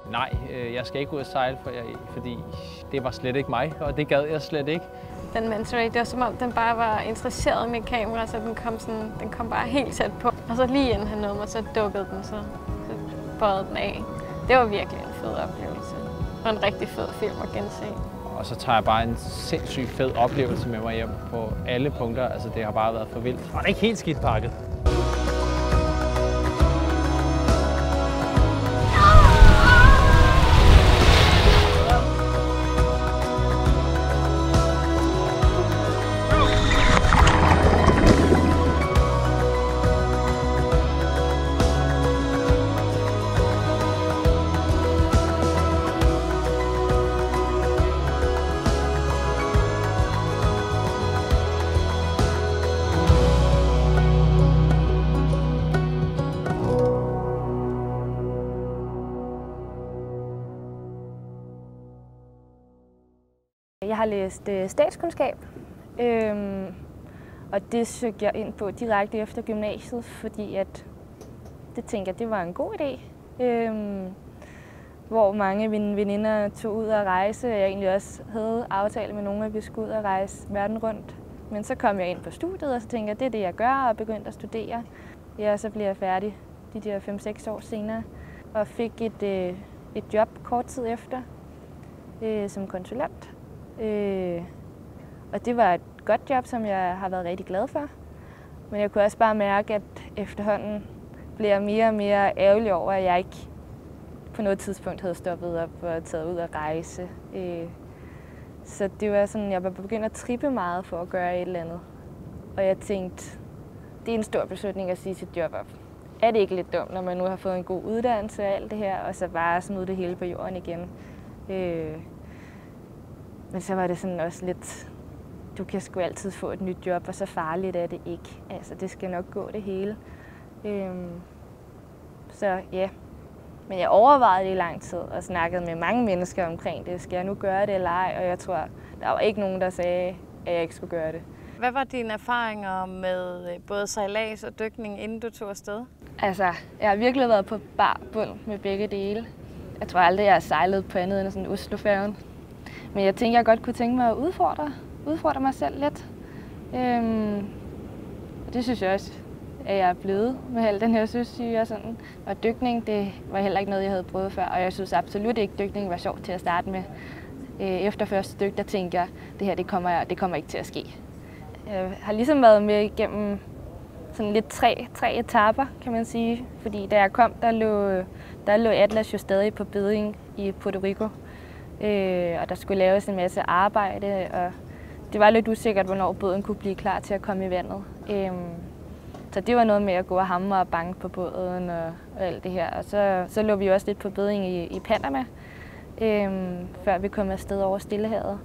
Nej, jeg skal ikke ud og sejle, fordi det var slet ikke mig, og det gad jeg slet ikke. Den manta ray, det var som om, den bare var interesseret med kamera, så den kom bare helt tæt på. Og så lige inden han nåede mig, så dukkede den, så bøjede den af. Det var virkelig en fed oplevelse. Og en rigtig fed film at gense. Og så tager jeg bare en sindssygt fed oplevelse med mig hjem på alle punkter. Altså, det har bare været for vildt. Og det er ikke helt skidt pakket. Jeg har læst statskundskab, og det søgte jeg ind på direkte efter gymnasiet, fordi det tænkte jeg, det var en god idé. Hvor mange af mine veninder tog ud at rejse, og jeg egentlig også havde aftalt med nogen, at vi skulle ud og rejse verden rundt. Men så kom jeg ind på studiet, og så tænkte jeg, det er det, jeg gør, og begyndte at studere. Ja, så blev jeg færdig de der 5-6 år senere, og fik et job kort tid efter som konsulent. Og det var et godt job, som jeg har været rigtig glad for. Men jeg kunne også bare mærke, at efterhånden blev jeg mere og mere ærgerlig over, at jeg ikke på noget tidspunkt havde stoppet op og taget ud at rejse. Så det var sådan, jeg var begyndt at trippe meget for at gøre et eller andet. Og jeg tænkte, det er en stor beslutning at sige sit job op. Er det ikke lidt dumt, når man nu har fået en god uddannelse og alt det her, og så bare smide det hele på jorden igen? Men så var det sådan også lidt, du kan sgu altid få et nyt job, og så farligt er det ikke. Altså, det skal nok gå det hele. Så ja, men jeg overvejede det i lang tid og snakkede med mange mennesker omkring det. Skal jeg nu gøre det eller ej? Og jeg tror, der var ikke nogen, der sagde, at jeg ikke skulle gøre det. Hvad var dine erfaringer med både sejlads og dykning, inden du tog afsted? Altså, jeg har virkelig været på bar bund med begge dele. Jeg tror aldrig, jeg har sejlet på andet end sådan Oslofærgen. Men jeg tænkte, jeg godt kunne tænke mig at udfordre mig selv lidt. Og det synes jeg også, at jeg er blevet med al den her søsyge og sådan. Og dykning, det var heller ikke noget, jeg havde prøvet før. Og jeg synes absolut ikke, at dykning var sjovt til at starte med. Efter første dyk, der tænkte jeg, det her det kommer ikke til at ske. Jeg har ligesom været med igennem sådan lidt tre etaper, kan man sige. Fordi da jeg kom, der lå Atlas jo stadig på beding i Puerto Rico. Og der skulle laves en masse arbejde, og det var lidt usikkert, hvornår båden kunne blive klar til at komme i vandet. Så det var noget med at gå og hamre og banke på båden og alt det her. Og så lå vi også lidt på beding i Panama, før vi kom afsted over Stillehavet.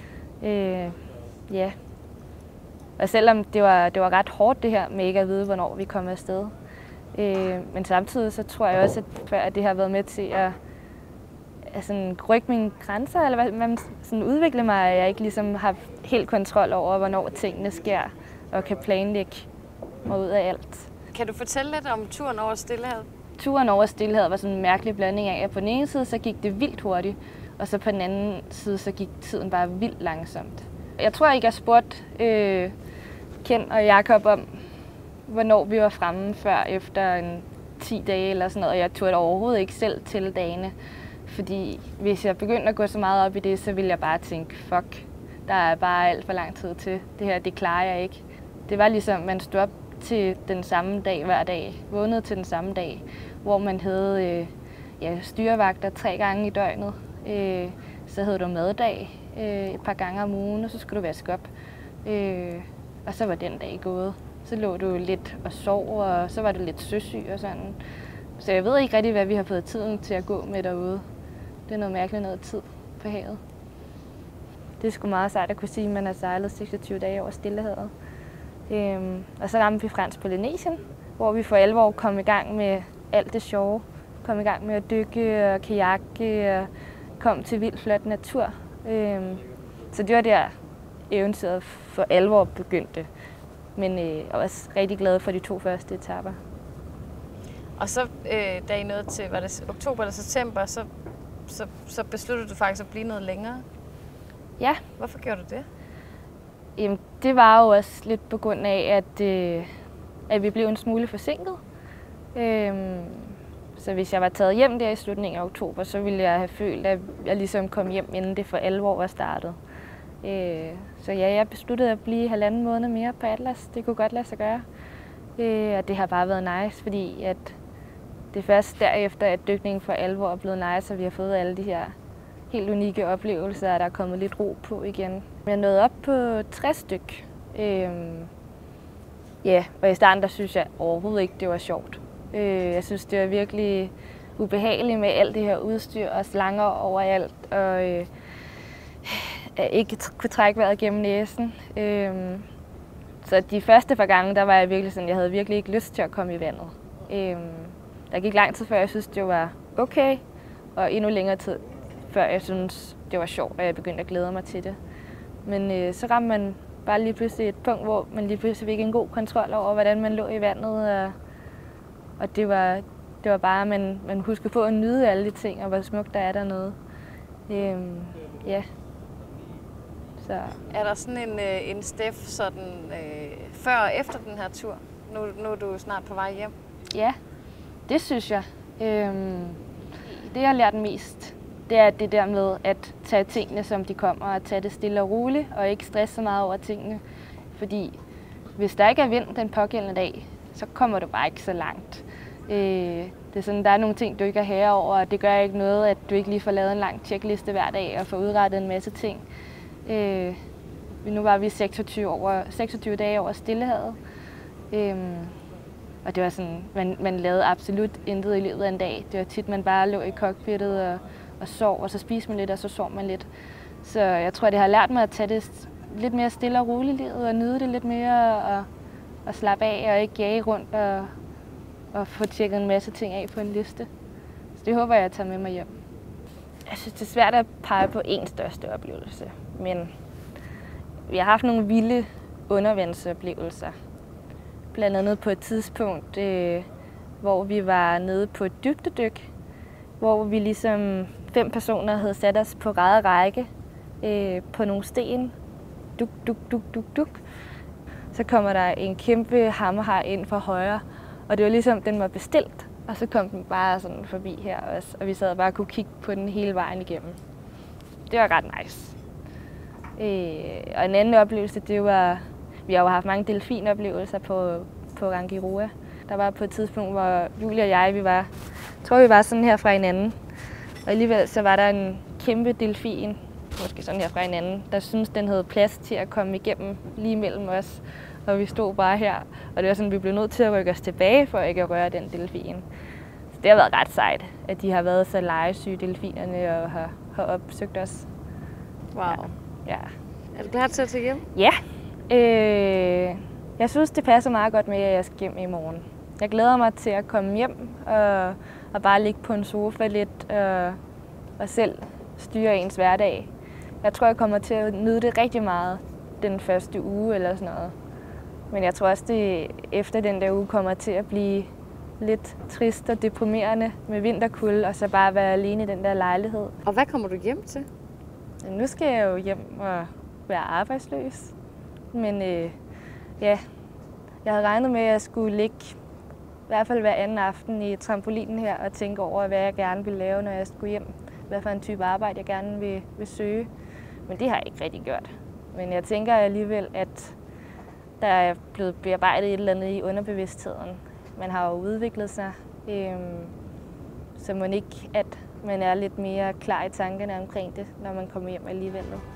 Ja. Og selvom det var ret hårdt det her med ikke at vide, hvornår vi kom afsted. Men samtidig så tror jeg også, at det har været med til at sådan rykke mine grænser, eller hvad man sådan udvikle mig, at jeg ikke ligesom har helt kontrol over, hvornår tingene sker, og kan planlægge mig ud af alt. Kan du fortælle lidt om turen over Stillehavet? Turen over Stillehavet var sådan en mærkelig blanding af, at på den ene side så gik det vildt hurtigt, og så på den anden side så gik tiden bare vildt langsomt. Jeg tror ikke, jeg spurgte Ken og Jakob om, hvornår vi var fremme før efter 10 dage eller sådan noget, og jeg tog det overhovedet ikke selv til dagene. Fordi hvis jeg begyndte at gå så meget op i det, så ville jeg bare tænke, fuck, der er bare alt for lang tid til. Det her, det klarer jeg ikke. Det var ligesom, man stod op til den samme dag hver dag, vågnede til den samme dag, hvor man havde styrevagter 3 gange i døgnet. Så havde du maddag et par gange om ugen, og så skulle du vaske op. Og så var den dag gået. Så lå du lidt og sov, og så var du lidt søsyg og sådan. Så jeg ved ikke rigtig, hvad vi har fået tiden til at gå med derude. Det er noget mærkeligt noget tid på havet. Det er sgu meget sejt at kunne sige, at man har sejlet 26 dage over Stillehavet. Og så ramte vi fransk Polynesien, hvor vi for alvor kom i gang med alt det sjove. Kom i gang med at dykke og kajakke og kom til vildt flot natur. Så det var der eventyret for alvor begyndte. Men jeg var også rigtig glad for de 2 første etaper. Og så, da I nåede til, var det oktober eller september, så besluttede du faktisk at blive noget længere. Ja. Hvorfor gjorde du det? Jamen, det var jo også lidt på grund af, at vi blev en smule forsinket. Så hvis jeg var taget hjem der i slutningen af oktober, så ville jeg have følt, at jeg ligesom kom hjem, inden det for alvor var startet. Så ja, jeg besluttede at blive 1,5 måned mere på Atlas. Det kunne godt lade sig gøre. Og det har bare været nice, fordi at det er først derefter, at dykningen for alvor er blevet nice, og vi har fået alle de her helt unikke oplevelser, og der er kommet lidt ro på igen. Jeg nåede op på 60 styk. Ja, og i starten der synes jeg overhovedet ikke, det var sjovt. Jeg synes, det var virkelig ubehageligt med alt det her udstyr og slanger overalt, og ikke kunne trække vejret gennem næsen. Så de første par gange, der var jeg virkelig sådan, jeg havde virkelig ikke lyst til at komme i vandet. Der gik lang tid, før jeg synes, det var okay, og endnu længere tid, før jeg synes, det var sjovt, og jeg begyndte at glæde mig til det. Men så ramte man bare lige pludselig et punkt, hvor man lige pludselig fik en god kontrol over, hvordan man lå i vandet, og det var bare, at man husker på at nyde alle de ting, og hvor smukt der er dernede. Ja. Så. Er der sådan en Steff sådan, før og efter den her tur? Nu er du snart på vej hjem. Ja, det synes jeg. Det jeg har lært mest, det er det der med at tage tingene, som de kommer, og tage det stille og roligt, og ikke stresse så meget over tingene. Fordi hvis der ikke er vind den pågældende dag, så kommer du bare ikke så langt. Det er sådan, der er nogle ting, du ikke er herre over, og det gør ikke noget, at du ikke lige får lavet en lang checkliste hver dag og får udrettet en masse ting. Nu var vi 26 dage over Stillehavet. Og det var sådan, man lavede absolut intet i løbet af en dag. Det var tit, man bare lå i cockpittet og sov, og så spiste man lidt, og så sov man lidt. Så jeg tror, det har lært mig at tage det lidt mere stille og roligt i livet, og nyde det lidt mere, og slappe af, og ikke jage rundt, og få tjekket en masse ting af på en liste. Så det håber jeg, at tager med mig hjem. Jeg synes, det er svært at pege på én største oplevelse, men vi har haft nogle vilde undervandsoplevelser. Blandt andet på et tidspunkt, hvor vi var nede på et dybdedyk, hvor vi ligesom 5 personer havde sat os på rad og række på nogle sten. Duk, duk, duk, duk, duk. Så kommer der en kæmpe hammerhead ind fra højre, og det var ligesom, den var bestilt, og så kom den bare sådan forbi her også, og vi sad bare og kunne kigge på den hele vejen igennem. Det var ret nice. Og en anden oplevelse, det var, vi har jo haft mange delfinoplevelser på Rangiroa. Der var på et tidspunkt, hvor Julie og jeg, vi var sådan her fra hinanden. Og alligevel så var der en kæmpe delfin, måske sådan her fra hinanden, der syntes, den havde plads til at komme igennem lige mellem os. Og vi stod bare her, og det var sådan, vi blev nødt til at rykke os tilbage for ikke at røre den delfin. Så det har været ret sejt, at de har været så legesyge, delfinerne, og har opsøgt os. Wow. Ja. Er du klar til at tage hjem? Ja. Jeg synes, det passer meget godt med, at jeg skal hjem i morgen. Jeg glæder mig til at komme hjem og bare ligge på en sofa lidt og selv styre ens hverdag. Jeg tror, jeg kommer til at nyde det rigtig meget den første uge eller sådan noget. Men jeg tror også, det efter den der uge kommer til at blive lidt trist og deprimerende med vinterkulde, og så bare være alene i den der lejlighed. Og hvad kommer du hjem til? Nu skal jeg jo hjem og være arbejdsløs. Men ja, jeg havde regnet med, at jeg skulle ligge i hvert fald hver anden aften i trampolinen her og tænke over, hvad jeg gerne vil lave, når jeg skulle hjem. Hvad for en type arbejde, jeg gerne vil søge. Men det har jeg ikke rigtig gjort. Men jeg tænker alligevel, at der er blevet bearbejdet et eller andet i underbevidstheden. Man har jo udviklet sig, så må ikke, at man er lidt mere klar i tankerne omkring det, når man kommer hjem alligevel.